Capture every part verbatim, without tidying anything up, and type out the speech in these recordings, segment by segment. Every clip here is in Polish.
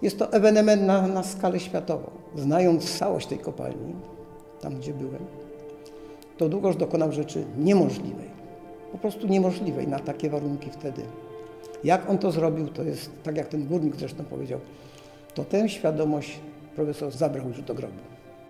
Jest to ewenement na, na skalę światową. Znając całość tej kopalni, tam gdzie byłem, to Długosz dokonał rzeczy niemożliwej. Po prostu niemożliwej na takie warunki wtedy. Jak on to zrobił, to jest, tak jak ten górnik zresztą powiedział, to tę świadomość profesor zabrał już do grobu.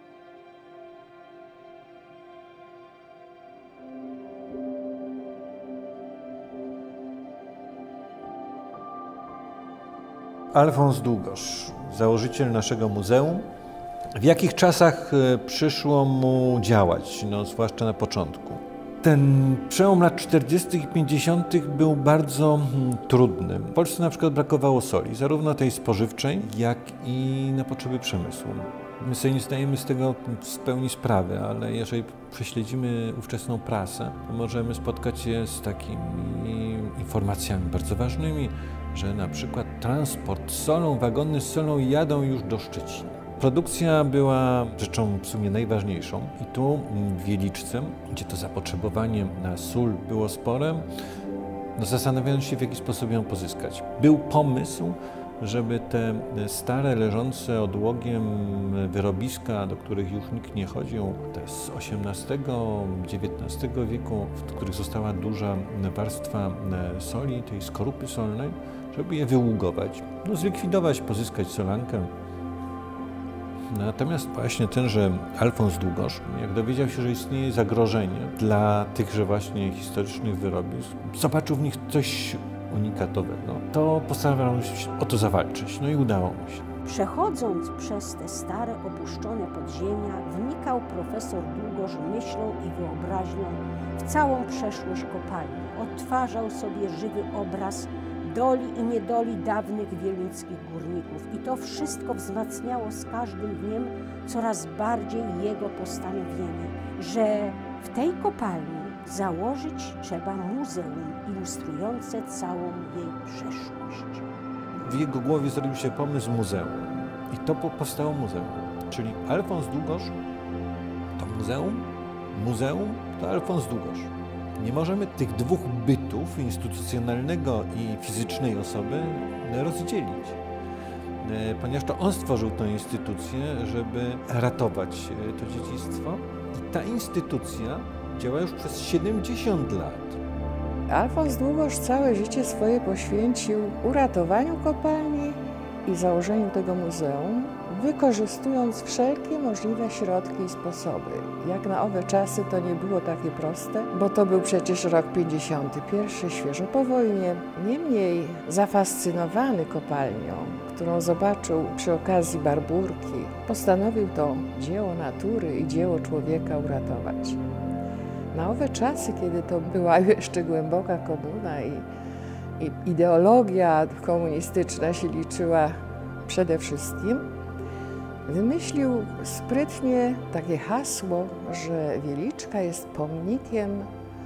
Alfons Długosz, założyciel naszego muzeum. W jakich czasach przyszło mu działać, no, zwłaszcza na początku? Ten przełom lat czterdziestych i pięćdziesiątych był bardzo hmm, trudny. W Polsce na przykład brakowało soli, zarówno tej spożywczej, jak i na potrzeby przemysłu. My sobie nie zdajemy z tego w pełni sprawy, ale jeżeli prześledzimy ówczesną prasę, to możemy spotkać się z takimi informacjami bardzo ważnymi, że na przykład transport z solą, wagony z solą jadą już do Szczecina. Produkcja była rzeczą w sumie najważniejszą i tu w Wieliczce, gdzie to zapotrzebowanie na sól było spore, no zastanawiając się, w jaki sposób ją pozyskać. Był pomysł, żeby te stare, leżące odłogiem wyrobiska, do których już nikt nie chodził, to jest z osiemnastego, dziewiętnastego wieku, w których została duża warstwa soli, tej skorupy solnej, żeby je wyługować, no zlikwidować, pozyskać solankę. Natomiast właśnie tenże Alfons Długosz, jak dowiedział się, że istnieje zagrożenie dla tychże właśnie historycznych wyrobisk, zobaczył w nich coś unikatowego, to postanowił o to zawalczyć, no i udało mu się. Przechodząc przez te stare, opuszczone podziemia, wnikał profesor Długosz myślą i wyobraźnią w całą przeszłość kopalni. Odtwarzał sobie żywy obraz doli i niedoli dawnych wieluńskich górników i to wszystko wzmacniało z każdym dniem coraz bardziej jego postanowienie, że w tej kopalni założyć trzeba muzeum ilustrujące całą jej przeszłość. W jego głowie zrodził się pomysł muzeum i to powstało muzeum, czyli Alfons Długosz to muzeum, muzeum to Alfons Długosz. Nie możemy tych dwóch bytów, instytucjonalnego i fizycznej osoby, rozdzielić, ponieważ to on stworzył tę instytucję, żeby ratować to dziedzictwo i ta instytucja działa już przez siedemdziesiąt lat. Alfons Długosz całe życie swoje poświęcił uratowaniu kopalni i założeniu tego muzeum, wykorzystując wszelkie możliwe środki i sposoby. Jak na owe czasy to nie było takie proste, bo to był przecież rok pięćdziesiąty pierwszy, świeżo po wojnie. Niemniej zafascynowany kopalnią, którą zobaczył przy okazji Barburki, postanowił to dzieło natury i dzieło człowieka uratować. Na owe czasy, kiedy to była jeszcze głęboka komuna i, i ideologia komunistyczna się liczyła przede wszystkim, wymyślił sprytnie takie hasło, że Wieliczka jest pomnikiem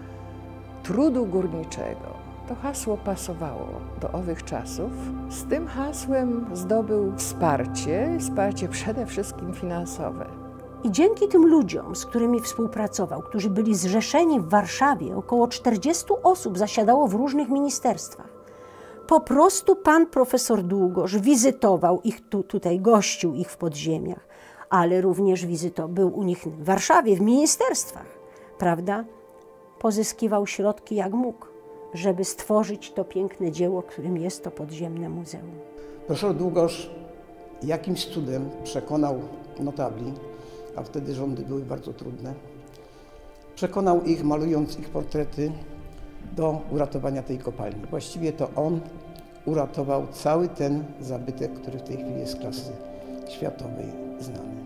trudu górniczego. To hasło pasowało do owych czasów. Z tym hasłem zdobył wsparcie, wsparcie przede wszystkim finansowe. I dzięki tym ludziom, z którymi współpracował, którzy byli zrzeszeni w Warszawie, około czterdziestu osób zasiadało w różnych ministerstwach. Po prostu pan profesor Długosz wizytował ich tu, tutaj, gościł ich w podziemiach, ale również wizytował, był u nich w Warszawie, w ministerstwach, prawda? Pozyskiwał środki jak mógł, żeby stworzyć to piękne dzieło, którym jest to podziemne muzeum. Profesor Długosz jakimś cudem przekonał notabli, a wtedy rządy były bardzo trudne, przekonał ich, malując ich portrety, do uratowania tej kopalni. Właściwie to on uratował cały ten zabytek, który w tej chwili jest klasy światowej znany.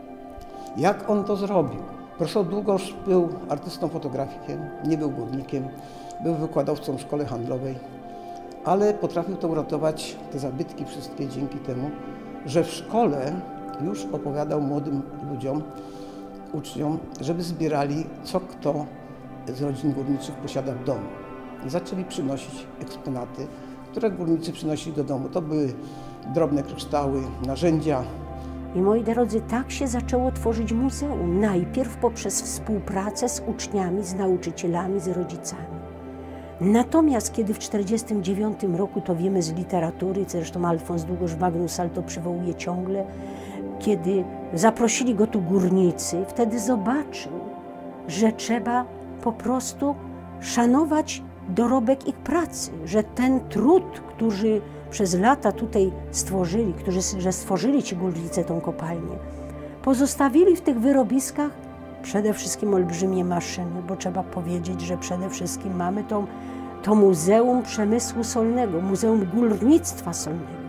Jak on to zrobił? Profesor Długosz był artystą fotografikiem, nie był górnikiem, był wykładowcą w szkole handlowej, ale potrafił to uratować, te zabytki wszystkie dzięki temu, że w szkole już opowiadał młodym ludziom, uczniom, żeby zbierali, co kto z rodzin górniczych posiada w domu. I zaczęli przynosić eksponaty, które górnicy przynosili do domu. To były drobne kryształy, narzędzia. I moi drodzy, tak się zaczęło tworzyć muzeum. Najpierw poprzez współpracę z uczniami, z nauczycielami, z rodzicami. Natomiast kiedy w tysiąc dziewięćset czterdziestym dziewiątym roku, to wiemy z literatury, zresztą Alfons Długosz w Magnusal to przywołuje ciągle, kiedy zaprosili go tu górnicy, wtedy zobaczył, że trzeba po prostu szanować dorobek ich pracy, że ten trud, który przez lata tutaj stworzyli, którzy że stworzyli ci górnicy tą kopalnię, pozostawili w tych wyrobiskach przede wszystkim olbrzymie maszyny, bo trzeba powiedzieć, że przede wszystkim mamy to, to Muzeum Przemysłu Solnego, Muzeum Górnictwa Solnego.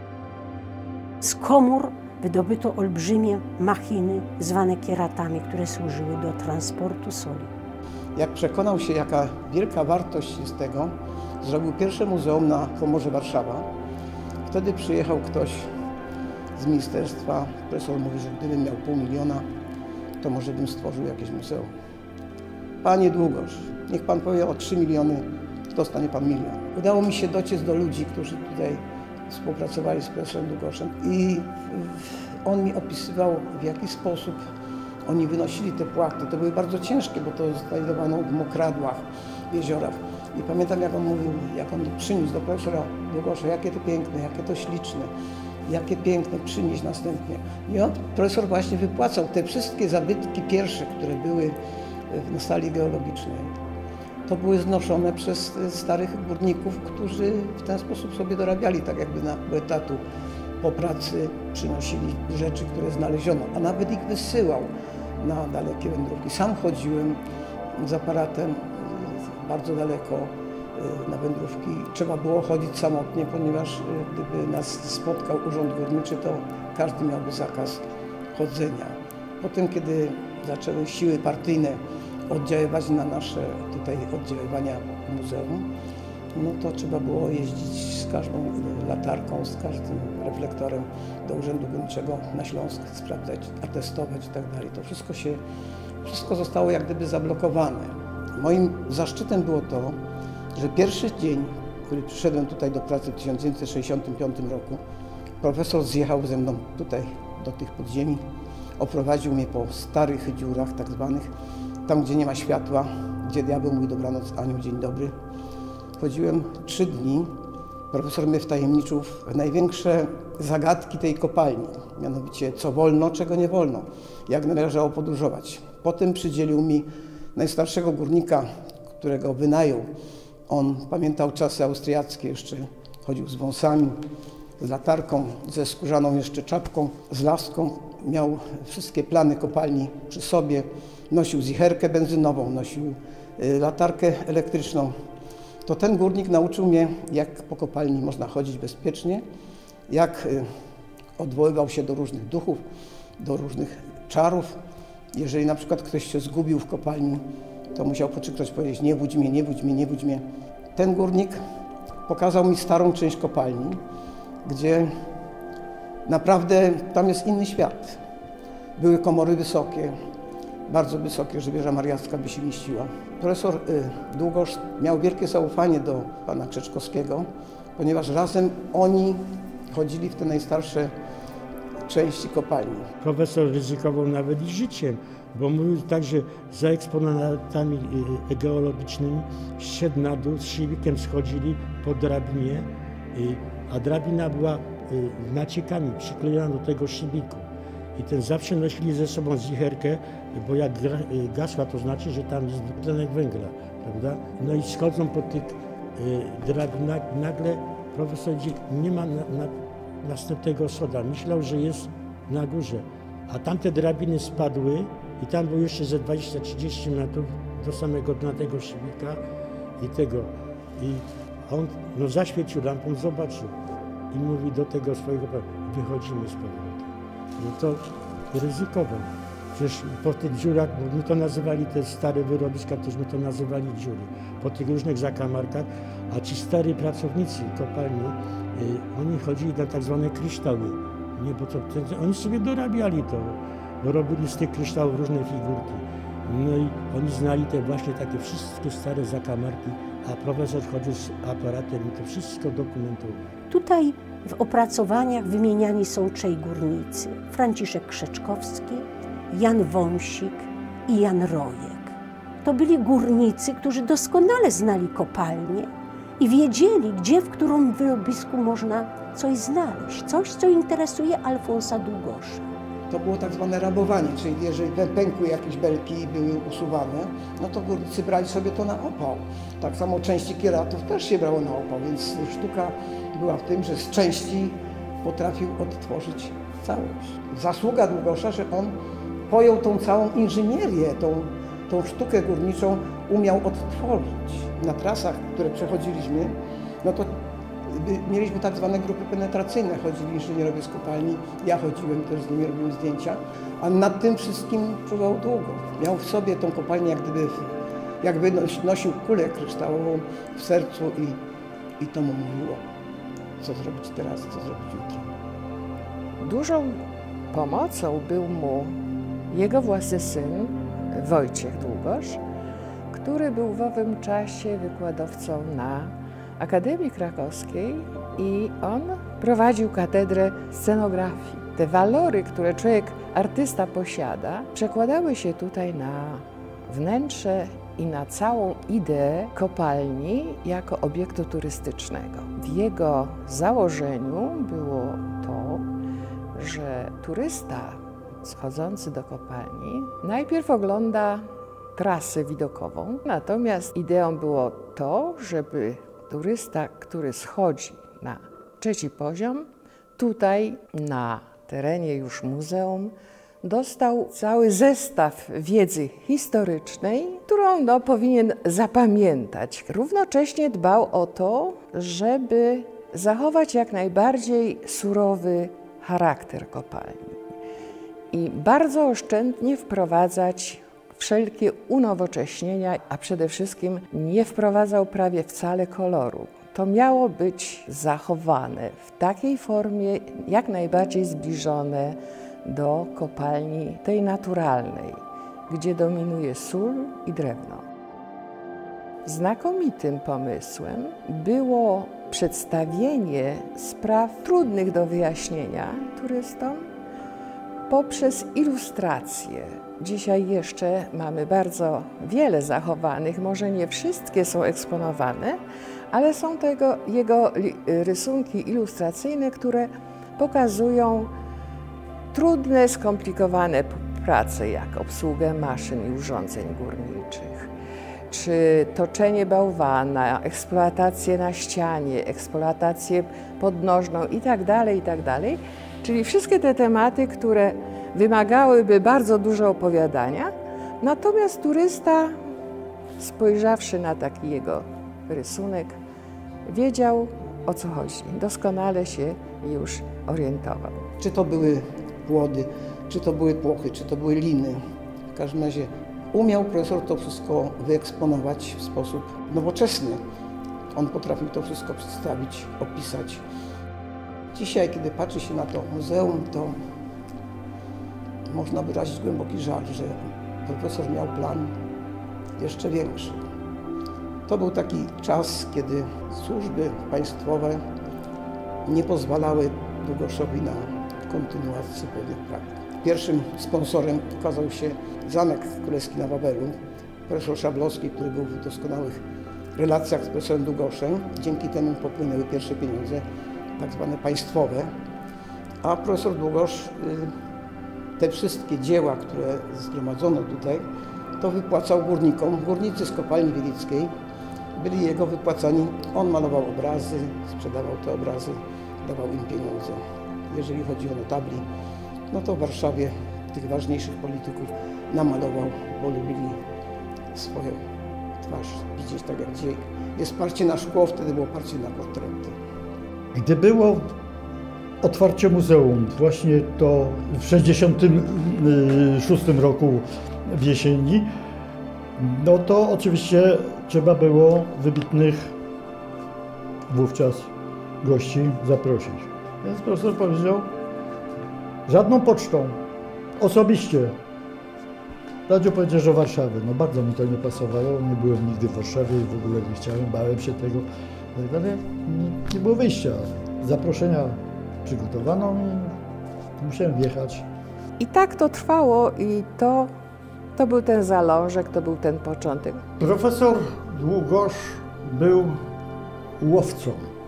Z komór wydobyto olbrzymie machiny zwane kieratami, które służyły do transportu soli. Jak przekonał się, jaka wielka wartość jest tego, zrobił pierwsze muzeum na Pomorze Warszawa. Wtedy przyjechał ktoś z ministerstwa. Profesor mówi, że gdybym miał pół miliona, to może bym stworzył jakieś muzeum. Panie Długosz, niech pan powie o trzy miliony, dostanie pan milion. Udało mi się dociec do ludzi, którzy tutaj współpracowali z profesorem Długoszem i on mi opisywał, w jaki sposób oni wynosili te płaty. To były bardzo ciężkie, bo to znajdowano w mokradłach, w jeziorach. I pamiętam, jak on mówił, jak on przyniósł do profesora Długosza, jakie to piękne, jakie to śliczne, jakie piękne, przynieść następnie. I on, profesor właśnie wypłacał te wszystkie zabytki pierwsze, które były na sali geologicznej. To były znoszone przez starych górników, którzy w ten sposób sobie dorabiali, tak jakby na pół etatu po pracy przynosili rzeczy, które znaleziono, a nawet ich wysyłał na dalekie wędrówki. Sam chodziłem z aparatem bardzo daleko na wędrówki. Trzeba było chodzić samotnie, ponieważ gdyby nas spotkał urząd górniczy, to każdy miałby zakaz chodzenia. Potem, kiedy zaczęły siły partyjne oddziaływać na nasze tutaj oddziaływania muzeum, no to trzeba było jeździć z każdą latarką, z każdym reflektorem do Urzędu Górniczego na Śląsk, sprawdzać, atestować i tak dalej. To wszystko się, wszystko zostało jak gdyby zablokowane. Moim zaszczytem było to, że pierwszy dzień, który przyszedłem tutaj do pracy w tysiąc dziewięćset sześćdziesiątym piątym roku, profesor zjechał ze mną tutaj do tych podziemi, oprowadził mnie po starych dziurach tak zwanych, tam gdzie nie ma światła, gdzie diabeł mówi dobranoc, anioł dzień dobry. Chodziłem trzy dni, profesor mnie wtajemniczył w największe zagadki tej kopalni, mianowicie co wolno, czego nie wolno, jak należało podróżować. Potem przydzielił mi najstarszego górnika, którego wynajął. On pamiętał czasy austriackie, jeszcze chodził z wąsami, z latarką, ze skórzaną jeszcze czapką, z laską. Miał wszystkie plany kopalni przy sobie, nosił zicherkę benzynową, nosił latarkę elektryczną. To ten górnik nauczył mnie, jak po kopalni można chodzić bezpiecznie, jak odwoływał się do różnych duchów, do różnych czarów. Jeżeli na przykład ktoś się zgubił w kopalni, to musiał pokrzyknąć, powiedzieć: nie budź mnie, nie budź mnie, nie budź mnie. Ten górnik pokazał mi starą część kopalni, gdzie naprawdę tam jest inny świat. Były komory wysokie, bardzo wysokie, że wieża mariacka by się mieściła. Profesor y, Długosz miał wielkie zaufanie do pana Krzeczkowskiego, ponieważ razem oni chodzili w te najstarsze części kopalni. Profesor ryzykował nawet i życiem, bo mówił tak, że za eksponatami geologicznymi szedł na dół, z silnikiem schodzili po drabinie, a drabina była naciekami przyklejona do tego silniku. I ten zawsze nosili ze sobą zicherkę, bo jak gasła, to znaczy, że tam jest dwutlenek węgla, prawda? No i schodzą po tych drabinach, nagle profesor nie ma na, na, następnego soda. Myślał, że jest na górze, a tamte drabiny spadły i tam było jeszcze ze dwadzieścia trzydzieści metrów do samego dna tego silnika i tego. I on no, zaświecił lampą, zobaczył i mówi do tego swojego, wychodzimy z powrotem. No to ryzykował. Przecież po tych dziurach, bo my to nazywali te stare wyrobiska, też my to nazywali dziury, po tych różnych zakamarkach, a ci stary pracownicy kopalni, y, oni chodzili na tak zwane kryształy. Nie, bo to, to, oni sobie dorabiali to, bo robili z tych kryształów różne figurki. No i oni znali te właśnie takie wszystkie stare zakamarki, a profesor chodził z aparatem i to wszystko dokumentował. Tutaj w opracowaniach wymieniani są trzej górnicy: Franciszek Krzeczkowski, Jan Wąsik i Jan Rojek. to byli górnicy, którzy doskonale znali kopalnię i wiedzieli, gdzie, w którym wyrobisku można coś znaleźć, coś, co interesuje Alfonsa Długosza. To było tak zwane rabowanie, czyli jeżeli pękły jakieś belki i były usuwane, no to górnicy brali sobie to na opał. Tak samo części kieratów też się brało na opał, więc sztuka była w tym, że z części potrafił odtworzyć całość. Zasługa Długosza, że on pojął tą całą inżynierię, tą, tą sztukę górniczą umiał odtworzyć. Na trasach, które przechodziliśmy, no to mieliśmy tak zwane grupy penetracyjne, chodzili inżynierowie z kopalni, ja chodziłem, też z nimi robiłem zdjęcia, a nad tym wszystkim czuwał Długosz. Miał w sobie tą kopalnię jak gdyby, jakby nosił kulę kryształową w sercu i, i to mu mówiło, co zrobić teraz, co zrobić jutro. Dużą pomocą był mu jego własny syn, Wojciech Długosz, który był w owym czasie wykładowcą na Akademii Krakowskiej i on prowadził katedrę scenografii. Te walory, które człowiek, artysta posiada, przekładały się tutaj na wnętrze i na całą ideę kopalni jako obiektu turystycznego. W jego założeniu było to, że turysta schodzący do kopalni najpierw ogląda trasę widokową, natomiast ideą było to, żeby turysta, który schodzi na trzeci poziom, tutaj na terenie już muzeum, dostał cały zestaw wiedzy historycznej, którą no, powinien zapamiętać. Równocześnie dbał o to, żeby zachować jak najbardziej surowy charakter kopalni i bardzo oszczędnie wprowadzać wszelkie unowocześnienia, a przede wszystkim nie wprowadzał prawie wcale koloru. To miało być zachowane w takiej formie jak najbardziej zbliżone do kopalni tej naturalnej, gdzie dominuje sól i drewno. Znakomitym pomysłem było przedstawienie spraw trudnych do wyjaśnienia turystom poprzez ilustracje. Dzisiaj jeszcze mamy bardzo wiele zachowanych, może nie wszystkie są eksponowane, ale są tego jego rysunki ilustracyjne, które pokazują trudne, skomplikowane prace, jak obsługę maszyn i urządzeń górniczych, czy toczenie bałwana, eksploatację na ścianie, eksploatację podnożną itd., itd. Czyli wszystkie te tematy, które wymagałyby bardzo dużo opowiadania, natomiast turysta, spojrzawszy na taki jego rysunek, wiedział, o co chodzi. Doskonale się już orientował. Czy to były płody, czy to były płochy, czy to były liny. W każdym razie umiał profesor to wszystko wyeksponować w sposób nowoczesny. On potrafił to wszystko przedstawić, opisać. Dzisiaj, kiedy patrzy się na to muzeum, to można wyrazić głęboki żal, że profesor miał plan jeszcze większy. To był taki czas, kiedy służby państwowe nie pozwalały Długoszowi na kontynuację pewnych prakt. Pierwszym sponsorem okazał się Zamek Królewski na Wawelu, profesor Szablowski, który był w doskonałych relacjach z profesorem Długoszem. Dzięki temu popłynęły pierwsze pieniądze, tak zwane państwowe, a profesor Długosz te wszystkie dzieła, które zgromadzono tutaj, to wypłacał górnikom. Górnicy z kopalni wielickiej byli jego wypłacani. On malował obrazy, sprzedawał te obrazy, dawał im pieniądze. Jeżeli chodzi o notabli, no to w Warszawie tych ważniejszych polityków namalował, bo lubili swoją twarz widzieć tak jak dzisiaj. Jest parcie na szkło, wtedy było parcie na portrety. Gdy było otwarcie muzeum, właśnie to w sześćdziesiątym szóstym roku w jesieni, no to oczywiście trzeba było wybitnych wówczas gości zaprosić. Więc profesor powiedział, żadną pocztą, osobiście. Radził powiedział, że Warszawy. No bardzo mi to nie pasowało, nie byłem nigdy w Warszawie i w ogóle nie chciałem, bałem się tego. Ale nie było wyjścia. Zaproszenia przygotowano i musiałem wjechać. I tak to trwało i to, to To był ten zalążek, to był ten początek. Profesor Długosz był łowcą.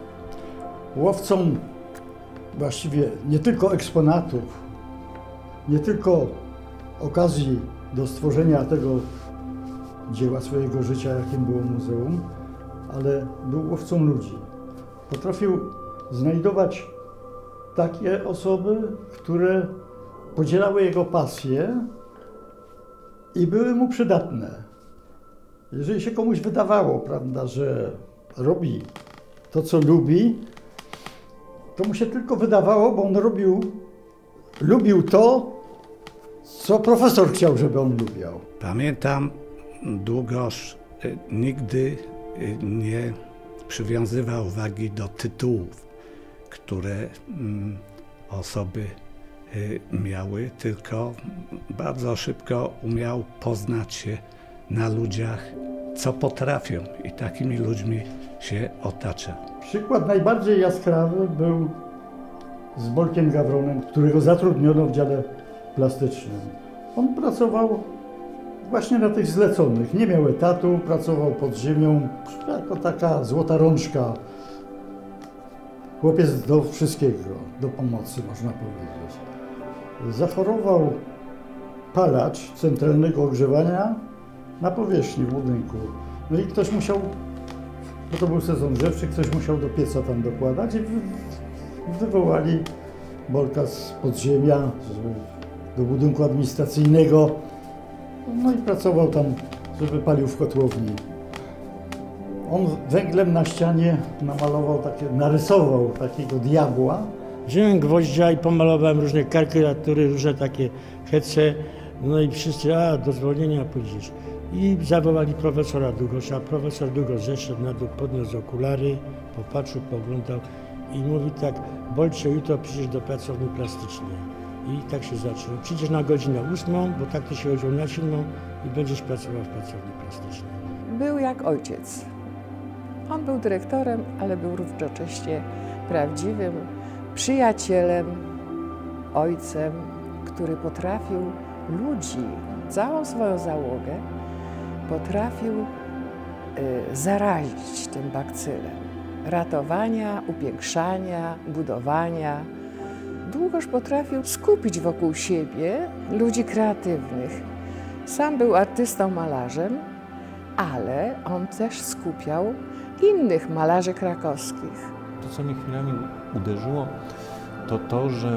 Łowcą właściwie nie tylko eksponatów, nie tylko okazji do stworzenia tego dzieła swojego życia, jakim było muzeum, ale był łowcą ludzi. Potrafił znajdować takie osoby, które podzielały jego pasję i były mu przydatne. Jeżeli się komuś wydawało, prawda, że robi to, co lubi, to mu się tylko wydawało, bo on robił, lubił to, co profesor chciał, żeby on lubiał. Pamiętam, Długosz nigdy nie przywiązywał wagi do tytułów, które osoby miały, tylko bardzo szybko umiał poznać się na ludziach, co potrafią, i takimi ludźmi się otacza. Przykład najbardziej jaskrawy był z Bolkiem Gawronem, którego zatrudniono w dziale plastycznym. On pracował właśnie na tych zleconych. Nie miał etatu, pracował pod ziemią jako taka złota rączka. Chłopiec do wszystkiego, do pomocy, można powiedzieć. Zachorował palacz centralnego ogrzewania na powierzchni w budynku. No i ktoś musiał, bo to był sezon grzewczy, ktoś musiał do pieca tam dokładać i wywołali Bolka z podziemia do budynku administracyjnego. No i pracował tam, żeby palił w kotłowni. On węglem na ścianie namalował takie, narysował takiego diabła. Wziąłem gwoździa i pomalowałem różne karykatury, różne takie hece. No i wszyscy, a do zwolnienia pójdziesz. I zawołali profesora Długosza. Profesor Długosz zeszedł na dół, podniósł okulary, popatrzył, poglądał i mówi tak: Bolcze, jutro przyjdziesz do pracowni plastycznej. I tak się zaczęło. Przyjdziesz na godzinę ósmą, bo tak to się chodziło na siódmą i będziesz pracował w pracowni plastycznej. Był jak ojciec. On był dyrektorem, ale był równocześnie prawdziwym przyjacielem, ojcem, który potrafił ludzi, całą swoją załogę, potrafił y, zarazić tym bakcylem ratowania, upiększania, budowania. Długoż potrafił skupić wokół siebie ludzi kreatywnych. Sam był artystą, malarzem, ale on też skupiał innych malarzy krakowskich. To, co mnie chwilami uderzyło, to to, że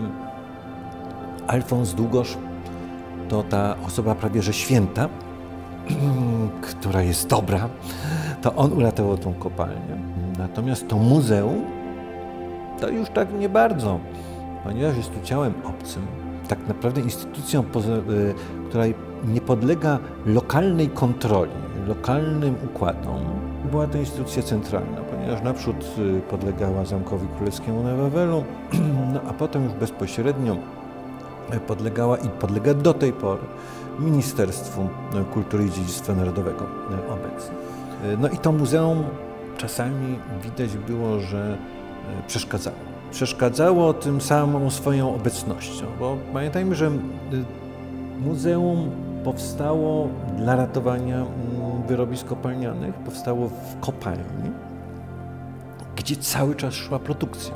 Alfons Długosz to ta osoba prawie że święta, która jest dobra, to on uratował tą kopalnię. Natomiast to muzeum to już tak nie bardzo, ponieważ jest tu ciałem obcym, tak naprawdę instytucją, która nie podlega lokalnej kontroli, lokalnym układom. Była to instytucja centralna, ponieważ naprzód podlegała Zamkowi Królewskiemu na Wawelu, no a potem już bezpośrednio podlegała i podlega do tej pory Ministerstwu Kultury i Dziedzictwa Narodowego obecnie. No i to muzeum czasami widać było, że przeszkadzało. Przeszkadzało tym samą swoją obecnością, bo pamiętajmy, że muzeum powstało dla ratowania wyrobisk kopalnianych, powstało w kopalni, gdzie cały czas szła produkcja.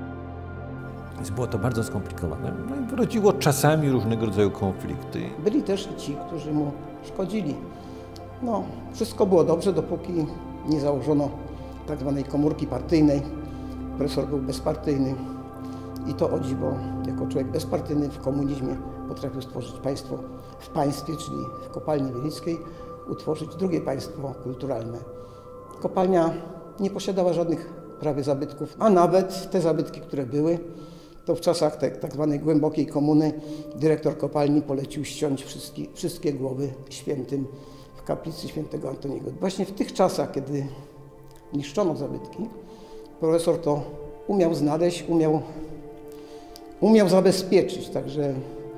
Więc było to bardzo skomplikowane. No i wyrodziło czasami różnego rodzaju konflikty. Byli też i ci, którzy mu szkodzili. No, wszystko było dobrze, dopóki nie założono tak zwanej komórki partyjnej. Profesor był bezpartyjny i to o dziwo, jako człowiek bezpartyjny w komunizmie potrafił stworzyć państwo w państwie, czyli w kopalni wielickiej, utworzyć drugie państwo kulturalne. Kopalnia nie posiadała żadnych prawie zabytków, a nawet te zabytki, które były, to w czasach te, tak zwanej głębokiej komuny dyrektor kopalni polecił ściąć wszystkie, wszystkie głowy świętym w kaplicy świętego Antoniego. Właśnie w tych czasach, kiedy niszczono zabytki, profesor to umiał znaleźć, umiał, umiał zabezpieczyć, także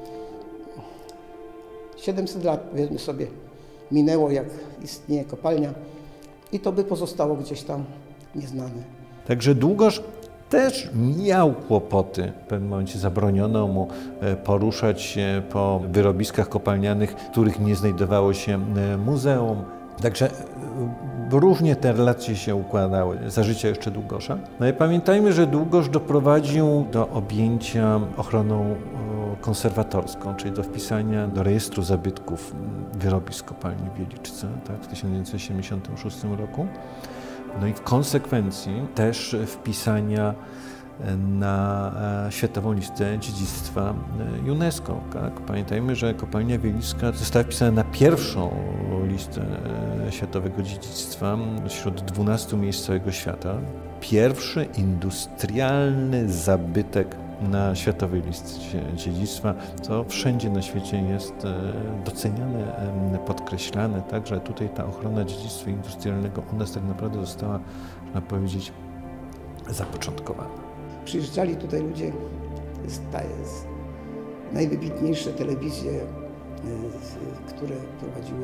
siedemset lat, powiedzmy sobie, minęło, jak istnieje kopalnia i to by pozostało gdzieś tam nieznane. Także Długosz też miał kłopoty. W pewnym momencie zabroniono mu poruszać się po wyrobiskach kopalnianych, w których nie znajdowało się muzeum. Także różnie te relacje się układały za życia jeszcze Długosza. No i pamiętajmy, że Długosz doprowadził do objęcia ochroną konserwatorską, czyli do wpisania do rejestru zabytków wyrobisk kopalni w Wieliczce, tak, w tysiąc dziewięćset siedemdziesiątym szóstym roku. No i w konsekwencji też wpisania na Światową Listę Dziedzictwa UNESCO. Tak? Pamiętajmy, że kopalnia Wieliczka została wpisana na pierwszą listę światowego dziedzictwa wśród dwunastu miejsc całego świata. Pierwszy industrialny zabytek na Światowej Liście Dziedzictwa, co wszędzie na świecie jest doceniane, podkreślane. Także tutaj ta ochrona dziedzictwa industrialnego u nas tak naprawdę została, można powiedzieć, zapoczątkowana. Przyjeżdżali tutaj ludzie z, z najwybitniejsze telewizje, które prowadziły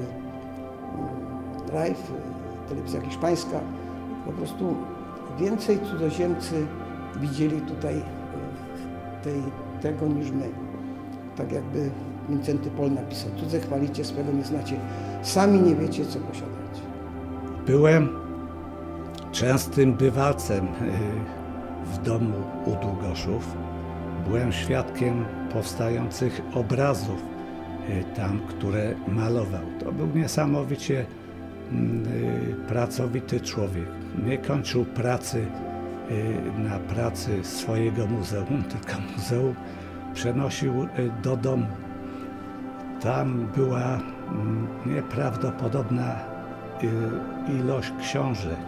live, telewizja hiszpańska. Po prostu więcej cudzoziemcy widzieli tutaj tej, tego niż my. Tak jakby Wincenty Pol napisał: cudze chwalicie, swego nie znacie, sami nie wiecie, co posiadacie. Byłem częstym bywalcem w domu u Długoszów. Byłem świadkiem powstających obrazów tam, które malował. To był niesamowicie pracowity człowiek. Nie kończył pracy na pracy swojego muzeum, tylko muzeum przenosił do domu. Tam była nieprawdopodobna ilość książek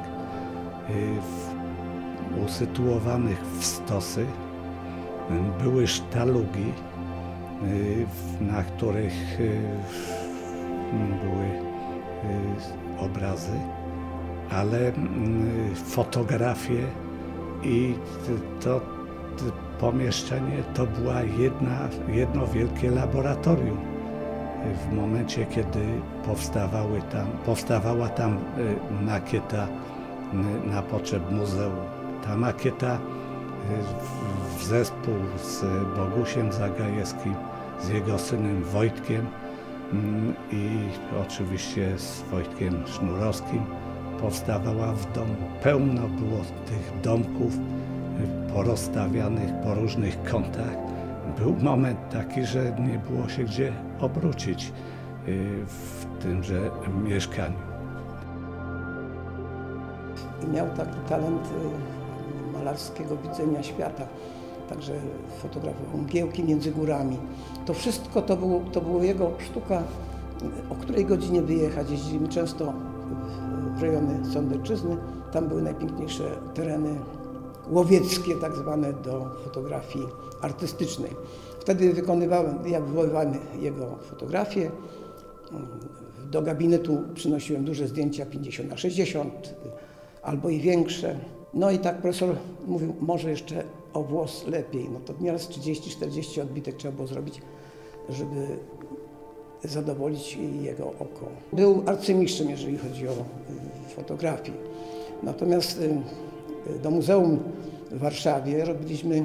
usytuowanych w stosy. Były sztalugi, na których były obrazy, ale fotografie i to, to pomieszczenie to była jedna, jedno wielkie laboratorium. W momencie, kiedy powstawały tam, powstawała tam makieta na potrzeb muzeum. Ta makieta w zespół z Bogusiem Zagajewskim, z jego synem Wojtkiem i oczywiście z Wojtkiem Sznurowskim powstawała w domu. Pełno było tych domków porozstawianych po różnych kątach. Był moment taki, że nie było się gdzie obrócić w tymże mieszkaniu. Miał taki talent malarskiego widzenia świata, także fotografował mgiełki między górami. To wszystko to, było, to było jego sztuka, o której godzinie wyjechać. Jeździliśmy często w rejony Sądecczyzny, tam były najpiękniejsze tereny łowieckie, tak zwane, do fotografii artystycznej. Wtedy wykonywałem, ja wywoływałem jego fotografie. Do gabinetu przynosiłem duże zdjęcia pięćdziesiąt na sześćdziesiąt albo i większe. No i tak profesor mówił, może jeszcze o włos lepiej. No to nieraz trzydzieści czterdzieści odbitek trzeba było zrobić, żeby zadowolić jego oko. Był arcymistrzem, jeżeli chodzi o fotografię. Natomiast do muzeum w Warszawie robiliśmy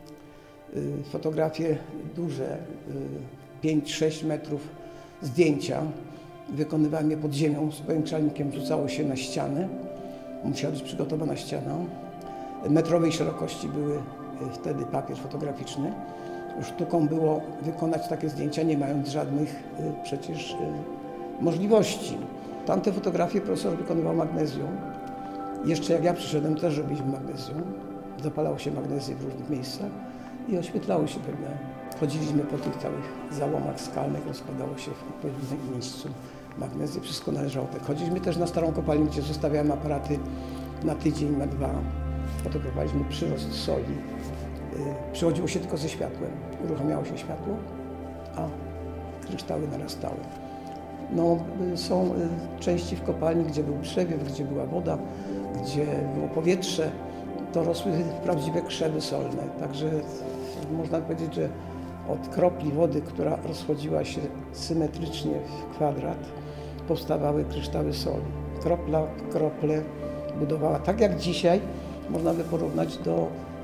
fotografie duże, pięć sześć metrów zdjęcia. Wykonywałem je pod ziemią, z powiększalnikiem rzucało się na ścianę. Musiała być przygotowana ściana. Metrowej szerokości były wtedy papier fotograficzny. Sztuką było wykonać takie zdjęcia, nie mając żadnych przecież możliwości. Tamte fotografie profesor wykonywał magnezją. Jeszcze jak ja przyszedłem, też robiliśmy magnezją. Zapalało się magnezję w różnych miejscach i oświetlało się pewne. Chodziliśmy po tych całych załomach skalnych, rozkładało się w odpowiednim miejscu magnezję, wszystko należało tak. Chodziliśmy też na starą kopalnię, gdzie zostawiałem aparaty na tydzień, na dwa. Fotografowaliśmy przyrost soli. Przychodziło się tylko ze światłem. Uruchamiało się światło, a kryształy narastały. No, są części w kopalni, gdzie był przewiew, gdzie była woda, gdzie było powietrze. To rosły prawdziwe krzewy solne. Także można powiedzieć, że od kropli wody, która rozchodziła się symetrycznie w kwadrat, powstawały kryształy soli. Kropla krople budowała, tak jak dzisiaj można by porównać do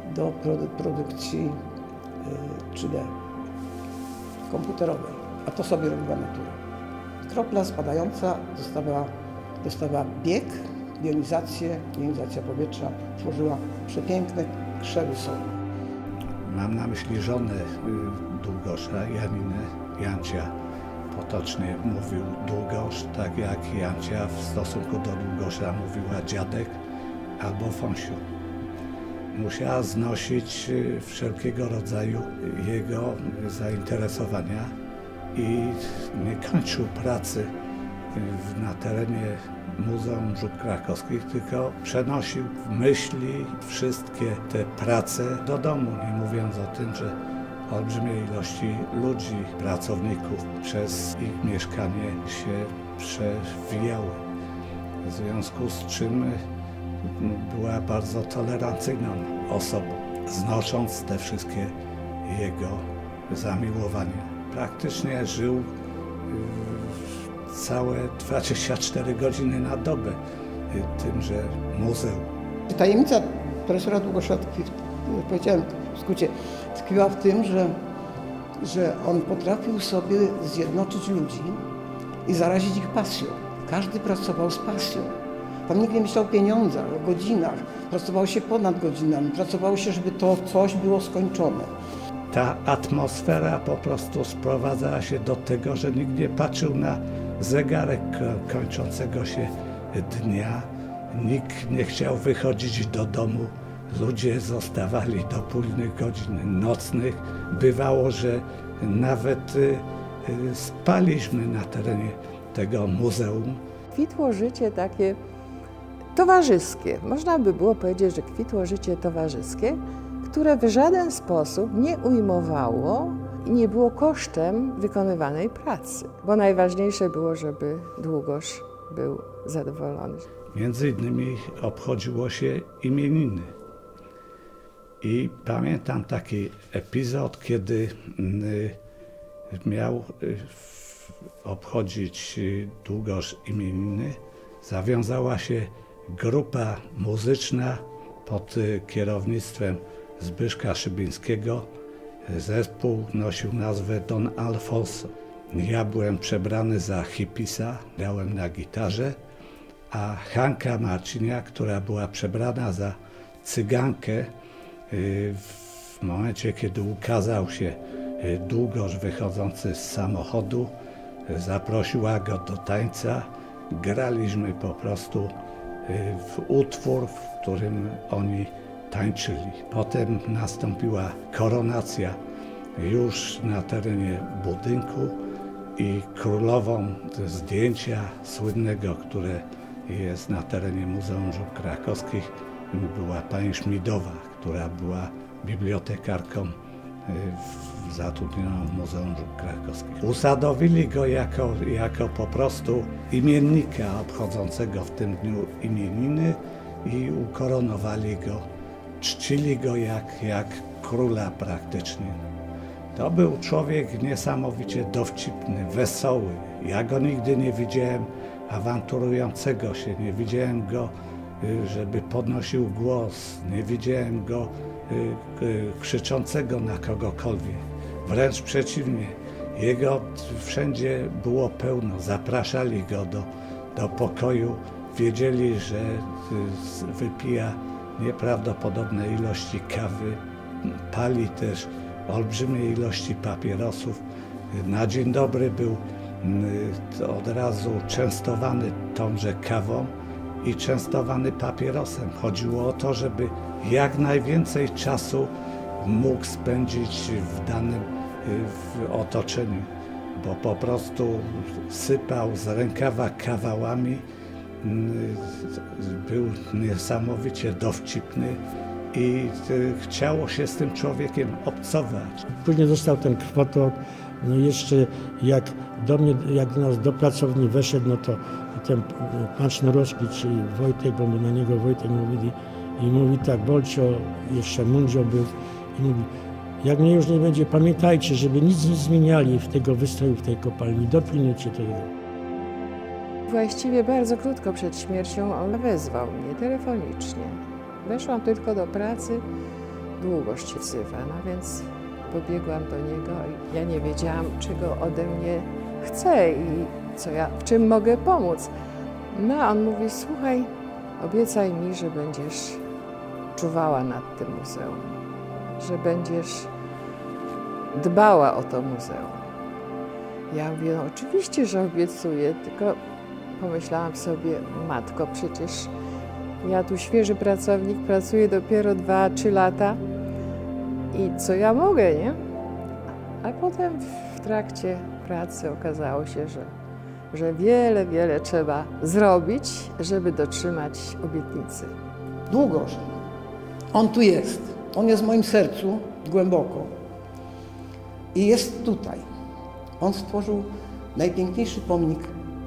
do produkcji trzy D komputerowej, a to sobie robiła natura. Kropla spadająca dostawała, dostawała bieg, jonizację, jonizacja powietrza, tworzyła przepiękne krzewy solne. Mam na myśli żonę Długosza, Janinę, Jancia. Potocznie mówił Długosz, tak jak Jancia w stosunku do Długosza mówiła dziadek albo Fąsiu. Musiała znosić wszelkiego rodzaju jego zainteresowania i nie kończył pracy na terenie Muzeum Żub Krakowskich, tylko przenosił myśli, wszystkie te prace do domu, nie mówiąc o tym, że olbrzymiej ilości ludzi, pracowników przez ich mieszkanie się przewijały. W związku z czym była bardzo tolerancyjną osobą, znosząc te wszystkie jego zamiłowania. Praktycznie żył całe dwadzieścia cztery godziny na dobę tymże muzeum. Tajemnica profesora Długosza, powiedziałem w skrócie, tkwiła w tym, że, że on potrafił sobie zjednoczyć ludzi i zarazić ich pasją. Każdy pracował z pasją. Tam nikt nie myślał o pieniądzach, o godzinach. Pracowało się ponad godzinami, pracowało się, żeby to coś było skończone. Ta atmosfera po prostu sprowadzała się do tego, że nikt nie patrzył na zegarek kończącego się dnia. Nikt nie chciał wychodzić do domu. Ludzie zostawali do późnych godzin nocnych. Bywało, że nawet spaliśmy na terenie tego muzeum. Kwitło życie takie towarzyskie. Można by było powiedzieć, że kwitło życie towarzyskie, które w żaden sposób nie ujmowało i nie było kosztem wykonywanej pracy. Bo najważniejsze było, żeby Długosz był zadowolony. Między innymi obchodziło się imieniny. I pamiętam taki epizod, kiedy miał obchodzić Długosz imieniny. Zawiązała się grupa muzyczna pod kierownictwem Zbyszka Szybińskiego. Zespół nosił nazwę Don Alfonso. Ja byłem przebrany za hipisa, grałem na gitarze, a Hanka Marcinia, która była przebrana za cygankę, w momencie, kiedy ukazał się Długosz wychodzący z samochodu, zaprosiła go do tańca. Graliśmy po prostu w utwór, w którym oni tańczyli. Potem nastąpiła koronacja już na terenie budynku i królową zdjęcia słynnego, które jest na terenie Muzeum Żub Krakowskich, była pani Szmidowa, która była bibliotekarką zatrudnioną w Muzeum Żub Krakowskich. Usadowili go jako, jako po prostu imiennika obchodzącego w tym dniu imieniny i ukoronowali go, czcili go jak, jak króla praktycznie. To był człowiek niesamowicie dowcipny, wesoły. Ja go nigdy nie widziałem awanturującego się, nie widziałem go, żeby podnosił głos, nie widziałem go krzyczącego na kogokolwiek. Wręcz przeciwnie, jego wszędzie było pełno, zapraszali go do, do pokoju, wiedzieli, że wypija nieprawdopodobne ilości kawy, pali też olbrzymie ilości papierosów. Na dzień dobry był od razu częstowany tąże kawą i częstowany papierosem. Chodziło o to, żeby jak najwięcej czasu mógł spędzić w danym w otoczeniu, bo po prostu sypał z rękawa kawałami, był niesamowicie dowcipny i chciało się z tym człowiekiem obcować. Później dostał ten krwotok, no jeszcze jak do mnie, jak do nas do pracowni weszedł, no to ten pan Sznurowski, czyli Wojtek, bo my na niego Wojtek mówili, i mówi tak, Bolcio, jeszcze Mundzio był, i mówi, jak mnie już nie będzie, pamiętajcie, żeby nic nie zmieniali w tego wystroju, w tej kopalni, dopilnujcie tego. Właściwie bardzo krótko przed śmiercią on wezwał mnie telefonicznie. Weszłam tylko do pracy Długoż się wzywa, no więc pobiegłam do niego i ja nie wiedziałam, czego ode mnie chce i co ja, w czym mogę pomóc. No a on mówi, słuchaj, obiecaj mi, że będziesz czuwała nad tym muzeum, że będziesz dbała o to muzeum. Ja mówię, no oczywiście, że obiecuję, tylko pomyślałam sobie, matko, przecież ja tu świeży pracownik, pracuję dopiero dwa, trzy lata i co ja mogę, nie? A potem w trakcie pracy okazało się, że, że wiele, wiele trzeba zrobić, żeby dotrzymać obietnicy. Długoż. On tu jest. On jest w moim sercu głęboko. I jest tutaj. On stworzył najpiękniejszy pomnik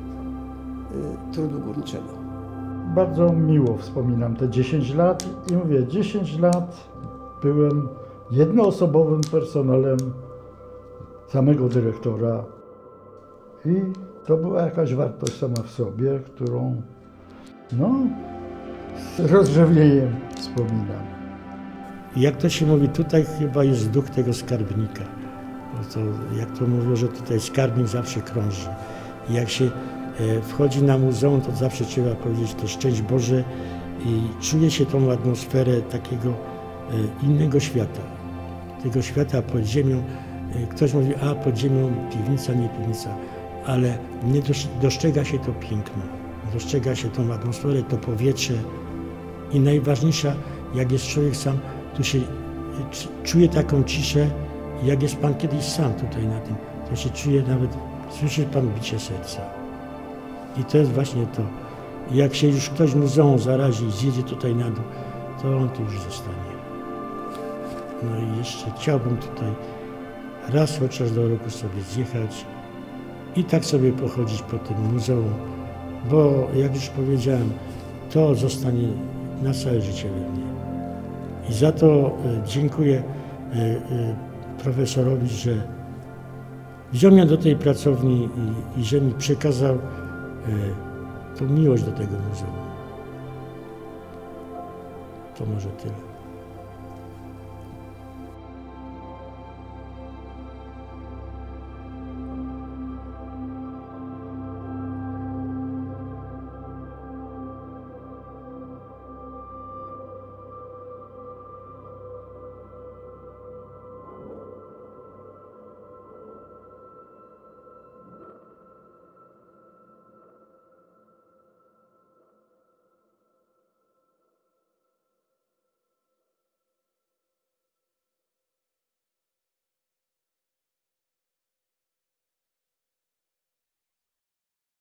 y, trudu górniczego. Bardzo miło wspominam te dziesięć lat i mówię, dziesięć lat byłem jednoosobowym personelem samego dyrektora i to była jakaś wartość sama w sobie, którą no, z rozrzewnieniem wspominam. Jak to się mówi, tutaj chyba jest duch tego skarbnika. Bo to, jak to mówią, że tutaj skarbnik zawsze krąży. I jak się e, wchodzi na muzeum, to zawsze trzeba powiedzieć to szczęść Boże i czuje się tą atmosferę takiego e, innego świata. Tego świata pod ziemią. E, ktoś mówi, a pod ziemią piwnica, nie piwnica, ale nie dostrzega się to piękno. Dostrzega się tą atmosferę, to powietrze i najważniejsza, jak jest człowiek sam, tu się czuje taką ciszę, jak jest Pan kiedyś sam tutaj na tym, to się czuje nawet, słyszy Pan bicie serca. I to jest właśnie to. Jak się już ktoś muzeum zarazi i zjedzie tutaj na dół, to on tu już zostanie. No i jeszcze chciałbym tutaj raz chociaż do roku sobie zjechać i tak sobie pochodzić po tym muzeum, bo jak już powiedziałem, to zostanie na całe życie we mnie. I za to dziękuję profesorowi, że wziął mnie do tej pracowni i, i że mi przekazał tą miłość do tego muzeum. To może tyle.